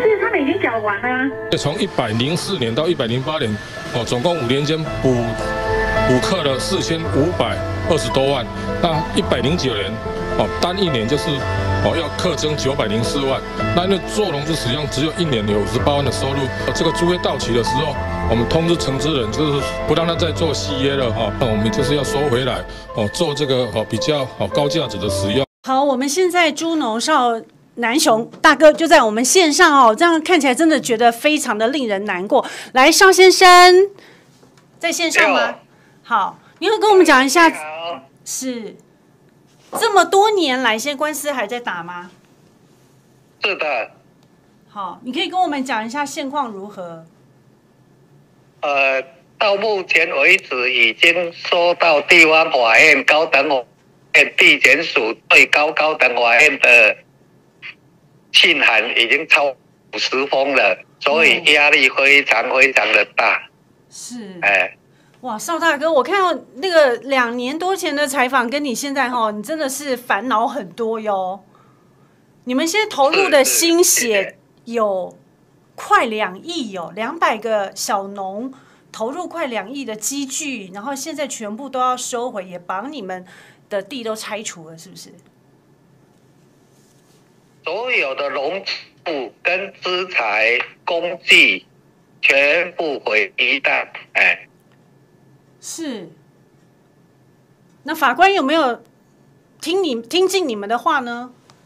已经缴完了。 从104年到108年，总共5年间补课了4520多万。那109年，单一年就是要课征904万。那因为做农资实际上只有1年有58万的收入。这个租约到期的时候，我们通知承资人，就是不让他再做续约了那我们就是要收回来做这个比较高价值的使用。 好，我们现在朱农少南雄大哥就在我们线上这样看起来真的觉得非常的令人难过。来，邵先生在线上吗？好，你会跟我们讲一下，是这么多年来，现在官司还在打吗？ 是的。 好，你可以跟我们讲一下现况如何？ 到目前为止，已经收到地方法院、高等法院、地检署、最高等法院的信函，已经超50封了，所以压力非常的大。 是。哇，邵大哥，我看到那个2年多前的采访，跟你现在你真的是烦恼很多哟。你们现在投入的心血有快2亿哦，200个小农投入快2亿的积聚，然后现在全部都要收回，也把你们的地都拆除了，是不是？ 所有的农物跟资材、工具全部毁一旦， 是。那法官有没有听进你们的话呢？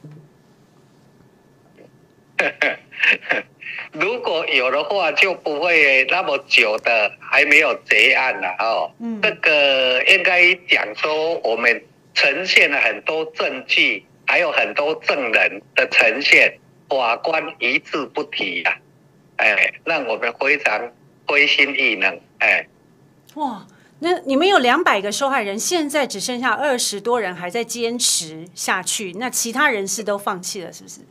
如果有的话，就不会那么久的还没有结案了这个应该讲说，我们呈现了很多证据，还有很多证人的呈现，法官一字不提让我们非常灰心意冷哇，那你们有200个受害人，现在只剩下20多人还在坚持下去，那其他人士都放弃了，是不是？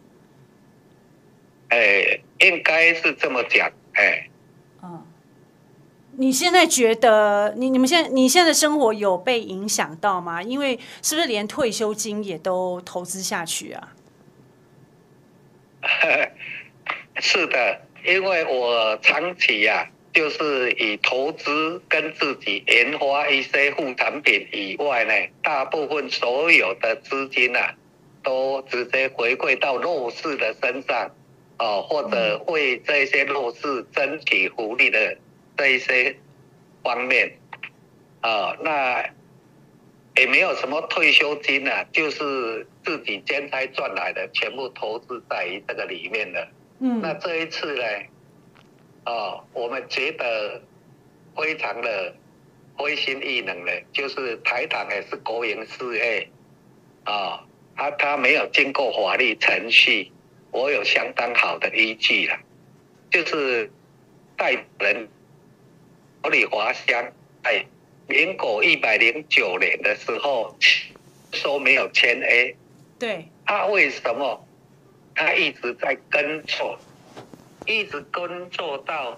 应该是这么讲， 你现在觉得你现在的生活有被影响到吗？因为是不是连退休金也都投资下去啊？ 是的，因为我长期就是以投资跟自己研发一些副产品以外呢，大部分所有的资金都直接回馈到弱势的身上。或者为这些弱势争取福利的这一些方面，那也没有什么退休金就是自己兼差赚来的，全部投资在这个里面了。那这一次呢，我们觉得非常的灰心意冷的，就是台糖也是国营事业，他没有经过法律程序。我有相当好的依据了，就是代人国立华乡在民国109年的时候说没有签 A， 对， 为什么他一直在耕作，一直耕作到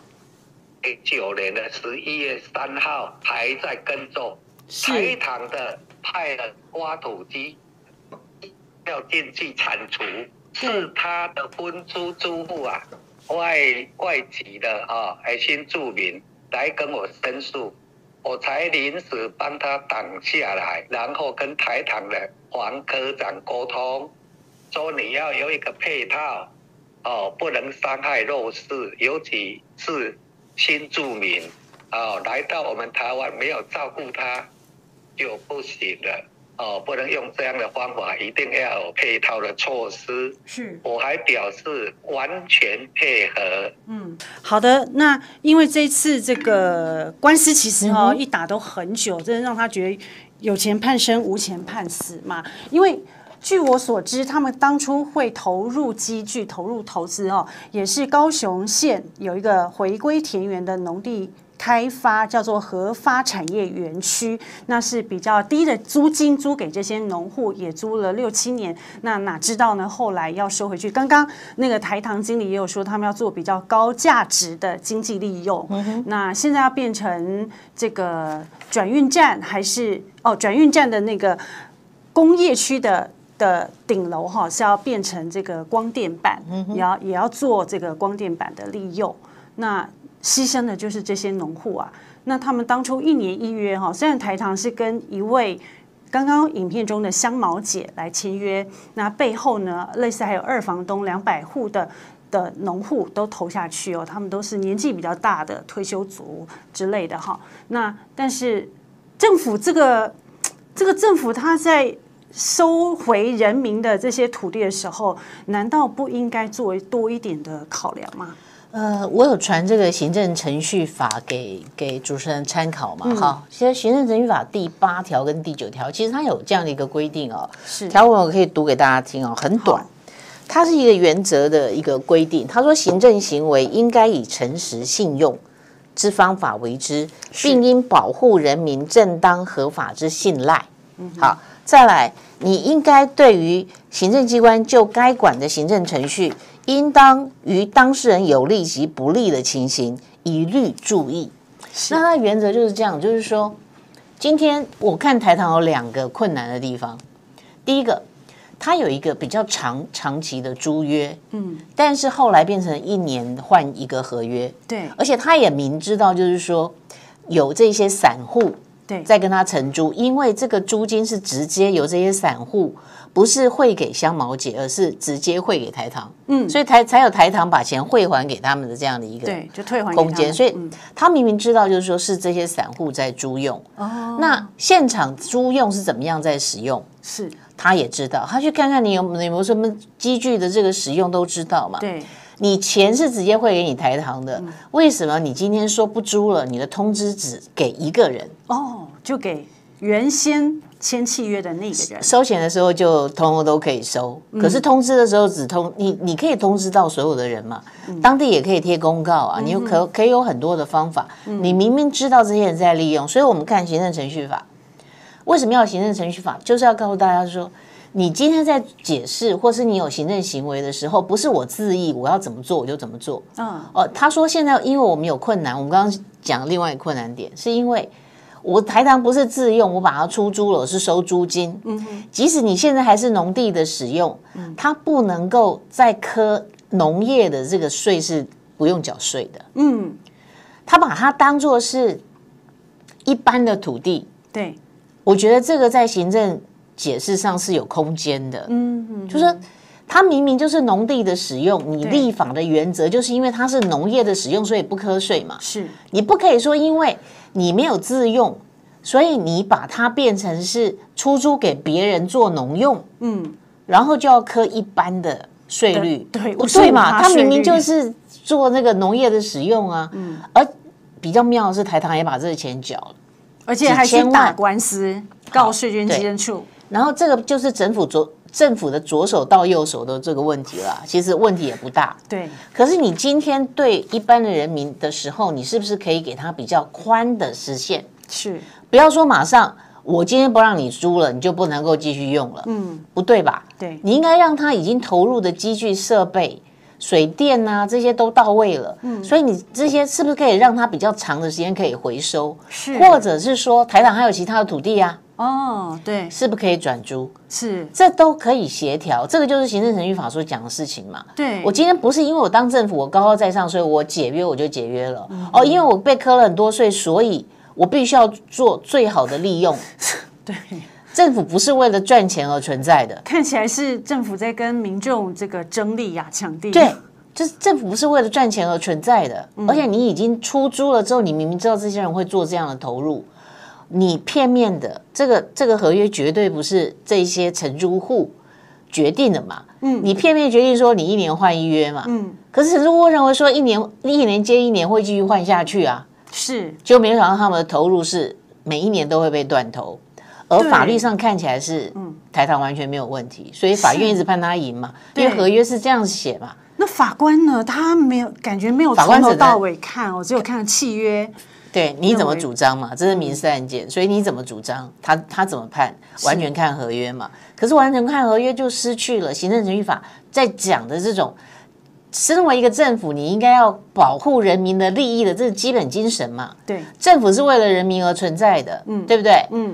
9年的11月3号还在耕作，台糖的派了挖土机要进去铲除。是他的分租租户外籍的新住民来跟我申诉，我才临时帮他挡下来，然后跟台糖的黄科长沟通，说你要有一个配套不能伤害弱势，尤其是新住民来到我们台湾没有照顾他就不行了。不能用这样的方法，一定要有配套的措施。是，我还表示完全配合。 好的。那因为这次这个官司其实一打都很久，真的让他觉得有钱判生，无钱判死嘛。因为据我所知，他们当初会投入积聚、投入投资也是高雄县有一个回归田园的农地开发，叫做合发产业园区，那是比较低的租金租给这些农户，也租了6、7年。那哪知道呢？后来要收回去。刚刚那个台糖经理也有说，他们要做比较高价值的经济利用。那现在要变成这个转运站，还是转运站的那个工业区的的顶楼哈是要变成这个光电板，也要做这个光电板的利用。那牺牲的就是这些农户啊。那他们当初1年1约哈，虽然台糖是跟一位刚刚影片中的香茅姐来签约，那背后呢，类似还有2房东200户的农户都投下去哦，他们都是年纪比较大的退休族之类的哈。那但是政府这个政府他在收回人民的这些土地的时候，难道不应该做多一点的考量吗？ 我有传这个行政程序法给主持人参考嘛，哈。其实行政程序法第8条跟第9条，其实它有这样的一个规定哦。是条文我可以读给大家听哦，很短。它是一个原则的一个规定。他说，行政行为应该以诚实信用之方法为之，并应保护人民正当合法之信赖。好，再来，你应该对于行政机关就该管的行政程序，应当于当事人有利及不利的情形，一律注意。那它的原则就是这样，就是说，今天我看台糖有2个困难的地方。第一个，它有一个比较长期的租约，但是后来变成1年换一个合约，对，而且他也明知道，就是说有这些散户在跟他承租，因为这个租金是直接由这些散户不是汇给香茅姐，而是直接汇给台糖，所以才有台糖把钱汇还给他们的这样的一个就退还空间，所以他明明知道就是说是这些散户在租用，那现场租用是怎么样在使用？是。他也知道，他去看看你有没有什么机具的这个使用都知道嘛。对，你钱是直接汇给你台糖的，为什么你今天说不租了，你的通知只给1个人？哦，就给原先签契约的那个人。收钱的时候就通通都可以收，可是通知的时候只通你可以通知到所有的人嘛，当地也可以贴公告啊，你可以有很多的方法。你明明知道这些人在利用，所以我们看行政程序法。为什么要行政程序法？就是要告诉大家说，你今天在解释或是你有行政行为的时候，不是我自意，我要怎么做我就怎么做。他说现在因为我们有困难，我们刚刚讲另外一个困难点，是因为我台糖不是自用，我把它出租了，我是收租金。即使你现在还是农地的使用，它不能够再科农业的这个税是不用缴税的。他把它当作是一般的土地。对。我觉得这个在行政解释上是有空间的，就是说它明明就是农地的使用，你立法的原则就是因为它是农业的使用，所以不课税嘛。是你不可以说因为你没有自用，所以你把它变成是出租给别人做农用，然后就要课一般的税率，对嘛？它明明就是做那个农业的使用啊，而比较妙的是台糖也把这个钱缴了。而且还去打官司告税捐稽征处，然后这个就是政府的左手到右手的这个问题了。其实问题也不大，对。可是你今天对一般的人民的时候，你是不是可以给他比较宽的时限？是，不要说马上我今天不让你租了，你就不能够继续用了，不对吧？对，你应该让他已经投入的机具设备。水电啊，这些都到位了，所以你这些是不是可以让它比较长的时间可以回收？是，或者是说台糖还有其他的土地啊？哦，对，是不是可以转租？是，这都可以协调。这个就是行政程序法所讲的事情嘛。对，我今天不是因为我当政府我高高在上，所以我解约我就解约了。因为我被课了很多税，所以我必须要做最好的利用。对。政府不是为了赚钱而存在的，看起来是政府在跟民众这个争利呀、抢地。对，就是政府不是为了赚钱而存在的，而且你已经出租了之后，你明明知道这些人会做这样的投入，你片面的这个合约绝对不是这些承租户决定的嘛。你片面决定说你1年换1约嘛。可是承租户认为说一年接一年会继续换下去啊，是，就没想到他们的投入是每1年都会被断头。而法律上看起来是台糖完全没有问题，所以法院一直判他赢嘛，因为合约是这样写嘛。那法官呢？他没有感觉没有从头到尾看只有看契约。对，你怎么主张嘛？这是民事案件，所以你怎么主张，他怎么判，完全看合约嘛。可是完全看合约就失去了行政程序法在讲的这种，身为一个政府，你应该要保护人民的利益的这是基本精神嘛。对，政府是为了人民而存在的，对不对？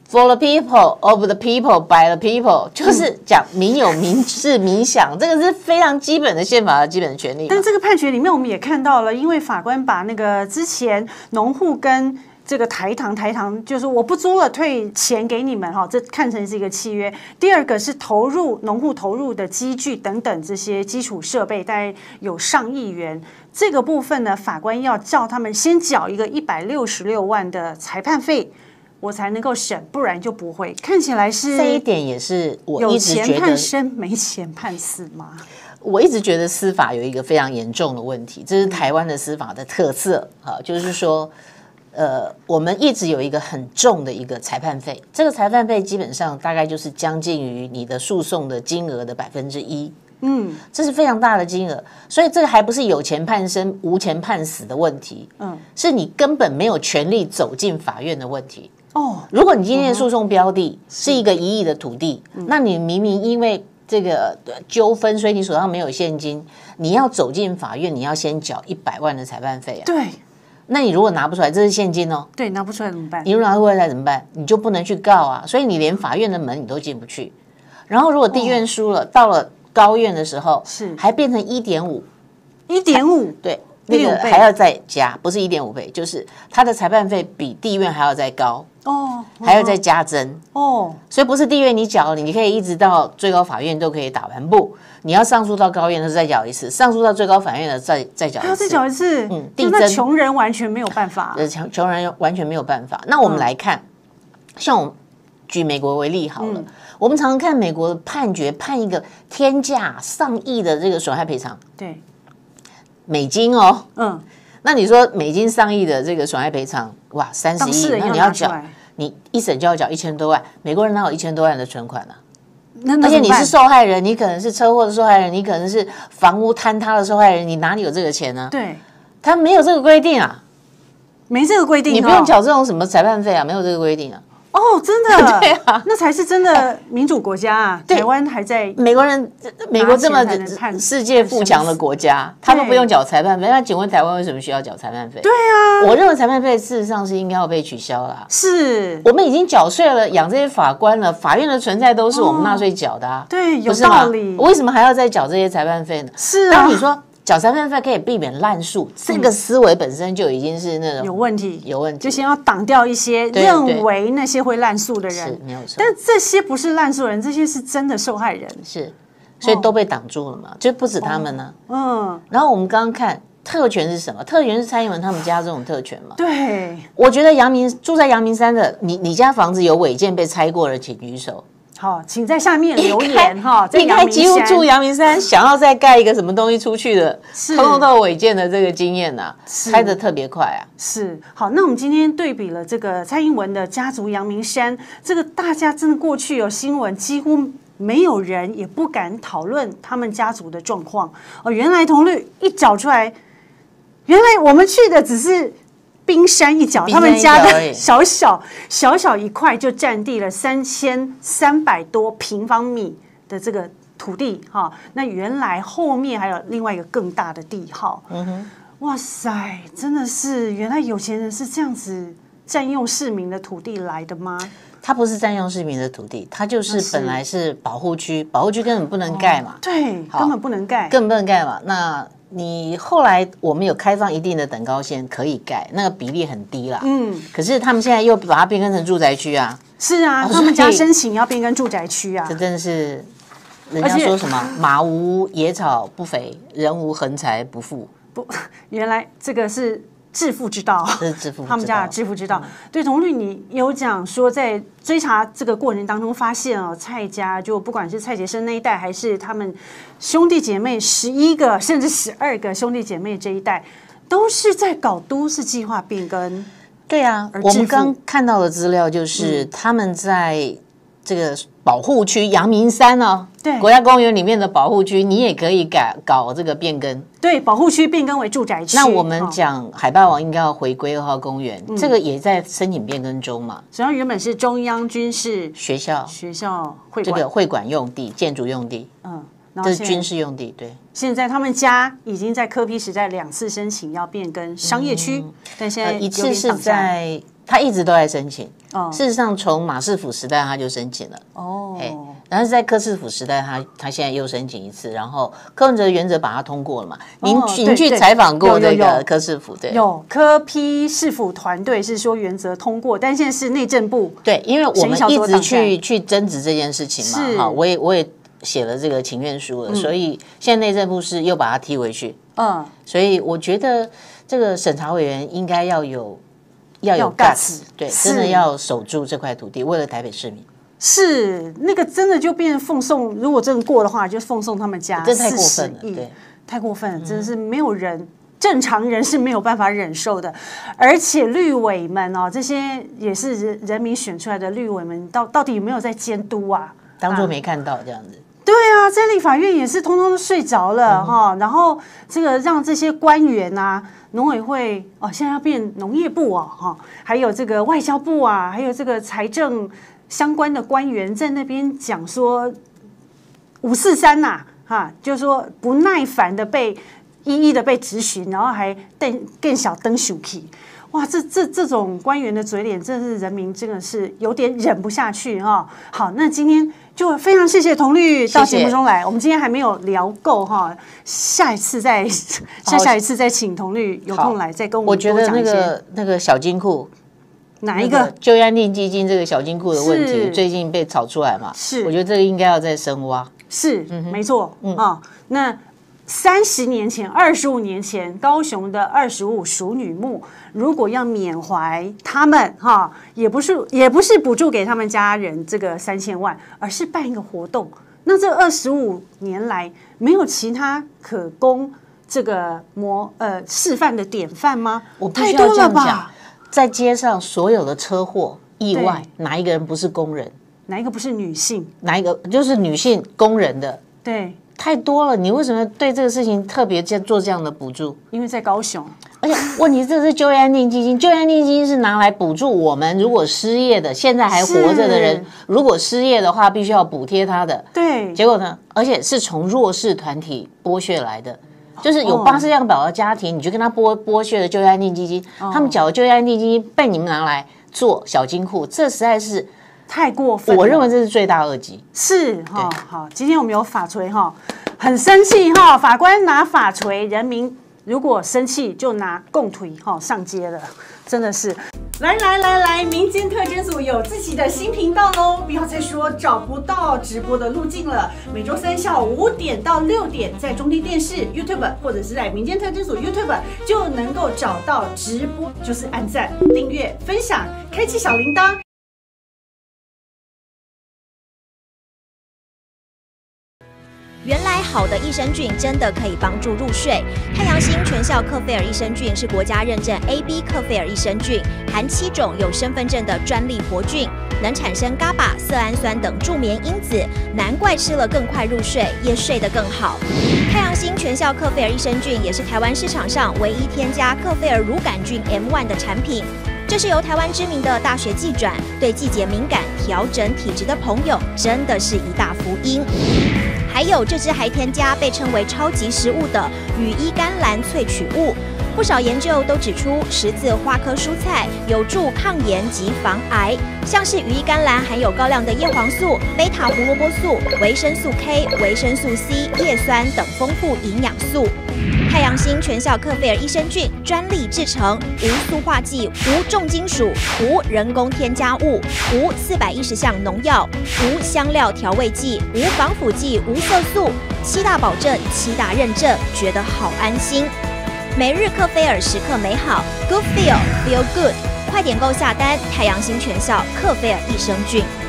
For the people, of the people, by the people， 就是讲民有、民治、民享，这个是非常基本的宪法的基本的权利。 但这个判决里面，我们也看到了，因为法官把那个之前农户跟这个台糖就是我不租了，退钱给你们哈，这看成是一个契约。第二个是农户投入的机具等等这些基础设备，大概有上亿元。这个部分呢，法官要叫他们先缴一个166万的裁判费，我才能够审，不然就不会。看起来是这一点也是我一直觉得有钱判生，没钱判死吗？ 我一直觉得司法有一个非常严重的问题，这是台湾的司法的特色啊，就是说。我们一直有一个很重的一个裁判费，这个裁判费基本上大概就是将近于你的诉讼的金额的1%，这是非常大的金额，所以这个还不是有钱判生无钱判死的问题，是你根本没有权利走进法院的问题。如果你今天的诉讼标的是一个1亿的土地，那你明明因为这个纠纷，所以你手上没有现金，你要走进法院，你要先缴100万的裁判费啊。 对。 那你如果拿不出来，这是现金哦。 对，拿不出来怎么办？ 你如果拿不出来怎么办？你就不能去告啊，所以你连法院的门你都进不去。然后如果地院输了，到了高院的时候，还变成1.5，1.5，对，那个还要再加，不是1.5倍，就是它的裁判费比地院还要再高。还要再加增所以不是地院你缴了，你可以一直到最高法院都可以打完不？你要上诉到高院的时候再缴一次，上诉到最高法院的再缴一次， 还要再缴一次。那穷人完全没有办法， 穷人完全没有办法。那我们来看，像我们举美国为例好了，我们常常看美国的判决，判一个天价上亿的这个损害赔偿， 对， 美金哦，那你说美金上亿的这个损害赔偿，哇，30亿，那你要缴，你一审就要缴1000多万。美国人哪有1000多万的存款啊？而且你是受害人，你可能是车祸的受害人，你可能是房屋坍塌的受害人，你哪里有这个钱呢？ 对， 他没有这个规定啊， 没这个规定， 你不用缴这种什么裁判费啊，没有这个规定啊。 真的， 对啊， 那才是真的民主国家啊！台湾还在美国这么世界富强的国家，他们不用缴裁判费。那请问台湾为什么需要缴裁判费？ 对啊， 我认为裁判费事实上是应该要被取消啦。 是我们已经缴税了，养这些法官了，法院的存在都是我们纳税缴的啊。 对，有道理。 为什么还要再缴这些裁判费呢？ 是啊， 当你说缴裁判费可以避免滥诉，这个思维本身就已经是那种有问题， 就先要挡掉一些认为那些会滥诉的人， 是没有错。 但这些不是滥诉人，这些是真的受害人， 是，所以都被挡住了嘛，就不止他们呢。然后我们刚刚看特权是什么？特权是蔡英文他们家这种特权嘛？ 对， 我觉得住在阳明山的，你家房子有违建被拆过的，请举手。 好，请在下面留言哈。 应该几乎住阳明山，想要再盖一个什么东西出去的，通通都有违建的这个经验呐，拆得特别快啊。 是，好，那我们今天对比了这个蔡英文的家族阳明山，这个大家真的过去有新闻，几乎没有人也不敢讨论他们家族的状况。原来同律一找出来，原来我们去的只是冰山一角，他们家的小小一块就占地了3300多平方米的这个土地哈。那原来后面还有另外一个更大的地号。哇塞，真的是原来有钱人是这样子占用市民的土地来的吗？ 它不是占用市民的土地，它就是本来是保护区，保护区根本不能盖嘛。 对，根本不能盖， 根本不能盖嘛。那你后来我们有开放一定的等高线可以盖，那个比例很低啦。可是他们现在又把它变更成住宅区啊。 是啊，他们家申请要变更住宅区啊。 这真的是，人家说什么马无野草不肥，人无横财不富。 不，原来这个是致富之道， 这是致富之道， 他们家的致富之道。对，同律，你有讲说在追查这个过程当中，发现蔡家就不管是蔡杰生那一代，还是他们兄弟姐妹11个甚至12个兄弟姐妹这一代，都是在搞都市计划变更。 对啊，我们刚看到的资料就是他们在这个保护区阳明山对，国家公园里面的保护区，你也可以搞这个变更。 对，保护区变更为住宅区。 那我们讲海霸王应该要回归2号公园，这个也在申请变更中嘛。 实际上原本是中央军事学校会馆这个会馆用地、建筑用地，这是军事用地。对， 现在他们家已经在柯 P 时代2次申请要变更商业区，但现在一次是在他一直都在申请。事实上，从马士甫时代他就申请了。然后在柯士甫时代他现在又申请一次，然后柯文哲原则把它通过了嘛？您去采访过这个柯士甫？对， 有柯批市府团队是说原则通过，但现在是内政部。 对，因为我们一直去争执这件事情嘛，哈，我也写了这个请愿书了，所以现在内政部是又把它踢回去。所以我觉得这个审查委员应该要有 guts， 对，真的要守住这块土地，为了台北市民。 是那个真的就变奉送，如果真的过的话，就奉送他们家， 这太过分了，对， 太过分了，真的是没有人。正常人是没有办法忍受的，而且绿委们哦，这些也是人民选出来的绿委们，到底有没有在监督啊？ 当作没看到这样子。 对啊，在立法院也是通通都睡着了哈，然后这个让这些官员啊，农委会哦，现在要变农业部哦哈，还有这个外交部啊，还有这个财政相关的官员在那边讲说543呐哈，就是说不耐烦的被一一的被质询，然后还更小登手气。哇，这种官员的嘴脸，真的是人民真的是有点忍不下去哈。好，那今天就非常谢谢童律到节目中来，我们今天还没有聊够哈，下一次再请童律有空来再跟我们多讲一些。 我觉得那个小金库。 哪一个就业安定基金这个小金库的问题，最近被炒出来嘛？是，我觉得这个应该要再深挖。 是，没错啊。那30年前、25年前，高雄的25淑女墓，如果要缅怀他们哈，也不是补助给他们家人这个3000万，而是办一个活动。那这25年来，没有其他可供这个示范的典范吗？太多了吧？ 在街上所有的车祸意外，哪一个人不是工人？ 哪一个不是女性？ 哪一个就是女性工人的？ 对， 太多了。你为什么对这个事情特别做这样的补助？ 因为在高雄， 而且问题这是就业安定基金，就业安定基金是拿来补助我们如果失业的，现在还活着的人，如果失业的话，必须要补贴他的。 对， 结果呢？而且是从弱势团体剥削来的。就是有84样保的家庭，你就跟他剥削的就业安定基金，他们缴的就业安定基金被你们拿来做小金库，这实在是太过分了。 我认为这是罪大恶极。 是哈，好，今天我们有法锤哈，很生气哈，法官拿法锤，人民如果生气就拿共腿哈上街了，真的是。来，民间特侦组有自己的新频道喽！不要再说找不到直播的路径了。每周3下午5点到6点，在中天电视 YouTube 或者是在民间特侦组 YouTube 就能够找到直播，就是按赞、订阅、分享、开启小铃铛。 原来好的益生菌真的可以帮助入睡。太阳星全效克菲尔益生菌是国家认证 AB 克菲尔益生菌，含7种有身份证的专利活菌，能产生伽巴、色氨酸等助眠因子，难怪吃了更快入睡，也睡得更好。太阳星全效克菲尔益生菌也是台湾市场上唯一添加克菲尔乳杆菌 M1 的产品。这是由台湾知名的大学季转，对季节敏感、调整体质的朋友真的是一大福音。还有这支还添加被称为超级食物的羽衣甘蓝萃取物，不少研究都指出十字花科蔬菜有助抗炎及防癌，像是羽衣甘蓝含有高量的叶黄素、贝塔胡萝卜素、维生素 K、维生素 C、叶酸等丰富营养素。太阳星全效克菲尔益生菌专利制成，无塑化剂、无重金属、无人工添加物、无410项农药、无香料调味剂、无防腐剂、无色素，7大保证、7大认证，觉得好安心。每日克菲尔时刻美好 ，Good Feel Feel Good， 快点购下单！太阳星全效克菲尔益生菌。